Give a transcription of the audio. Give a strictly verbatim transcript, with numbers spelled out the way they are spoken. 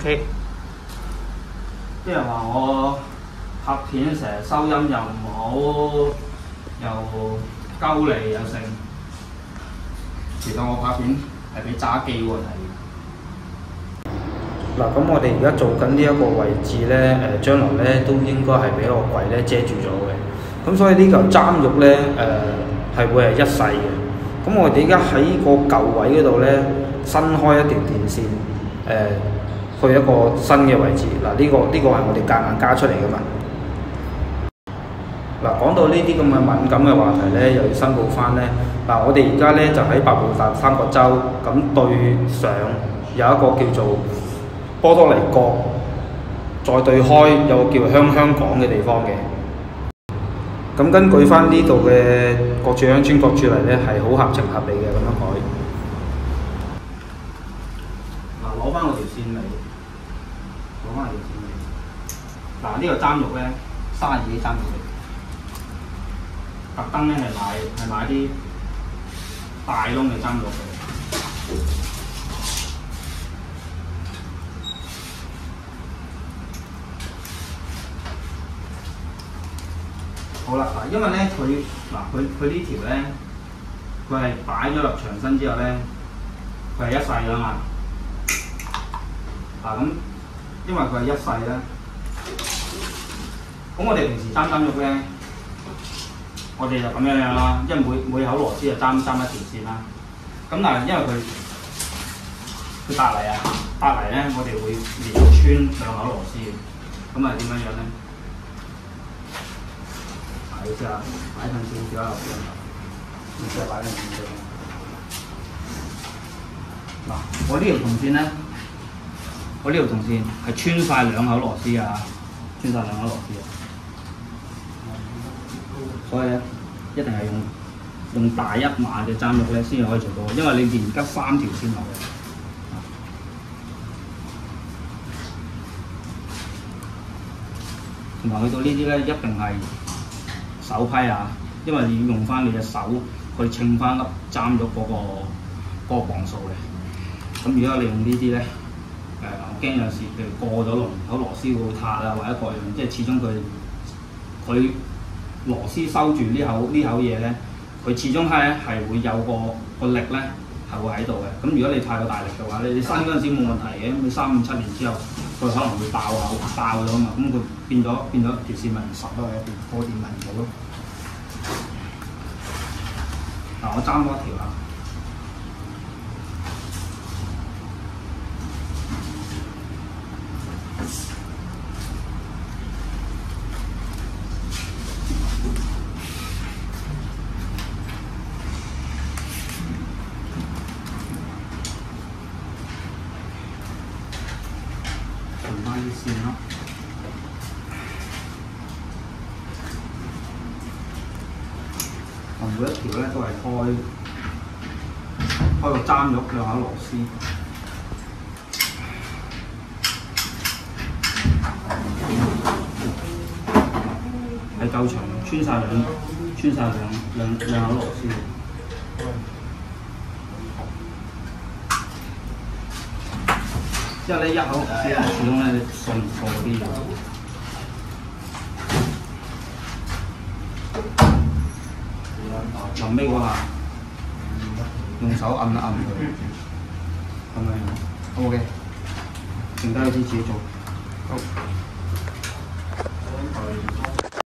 OK。 啲人話我拍片成日收音又唔好，又鳩脷又剩。其實我拍片係俾揸機喎睇。 嗱，咁我哋而家做緊呢一個位置咧，誒、呃、將來咧都應該係俾個櫃咧遮住咗嘅。咁所以呢嚿砧肉咧，誒、呃、係會係一世嘅。咁我哋而家喺個舊位嗰度咧，伸開一條電線，誒、呃、去一個新嘅位置。嗱、呢、呢個呢、呢個係我哋夾硬加出嚟噶嘛。嗱，講到呢啲咁嘅敏感嘅話題咧，又要申報翻咧。嗱，我哋而家咧就喺百慕達三角洲，咁對上有一個叫做波多黎各，再對開有個叫香香港嘅地方嘅。咁根據翻呢度嘅各處鄉村各處例咧，係好合情合理嘅咁樣改。 嗱，攞翻我條線尾，攞翻條線尾。嗱，呢個砧肉咧，卅二啲砧肉嚟。特登咧係買係買啲大窿嘅砧肉嘅。好啦，嗱，因為咧佢嗱佢佢呢條咧，佢係擺咗入牆身之後咧，佢係一世㗎嘛。嗱咁，因為佢係一世咧，咁我哋平時砧砧肉咧。我哋就咁樣樣啦，因為每每口螺絲就爭爭一條線啦。咁但係因為佢佢隔離啊，隔離咧，我哋會連穿兩口螺絲嘅。咁啊點樣樣咧？嗱，你試下擺近少少落去，你試下擺近少少。嗱，我呢條銅線咧，我呢條銅線係穿晒兩口螺絲啊，穿晒兩口螺絲啊。所以咧，一定係用用大一碼嘅砧肉咧，先至可以做到，因為你連吉三條線落去。同埋去到呢啲咧，一定係手批啊，因為你要用翻你隻手去稱翻粒砧肉嗰、嗰個嗰、嗰個磅數嘅。咁如果你用呢啲咧，誒、呃，我驚有時譬如過咗龍口螺絲會塌啊，或者各樣，即係始終佢佢。螺絲收住呢口呢口嘢咧，佢始終係係會有個個力咧係會喺度嘅。咁如果你太過大力嘅話咧，你生嗰陣時冇問題嘅，咁你三五七年之後，佢可能會爆口爆咗啊嘛，咁佢變咗變咗條線咪唔實咯，一條波電咪唔好咯。嗱，我爭多一條啊！換翻啲線咯。我每一條咧都係開開個砧肉兩口螺絲。係夠長，穿晒兩穿晒兩兩兩口螺絲。之後咧一口螺絲咧，始終咧信唔過啲嘢。臨尾嗰下，用手按一按佢，咁樣 O K。剩低嗰啲自己做。好。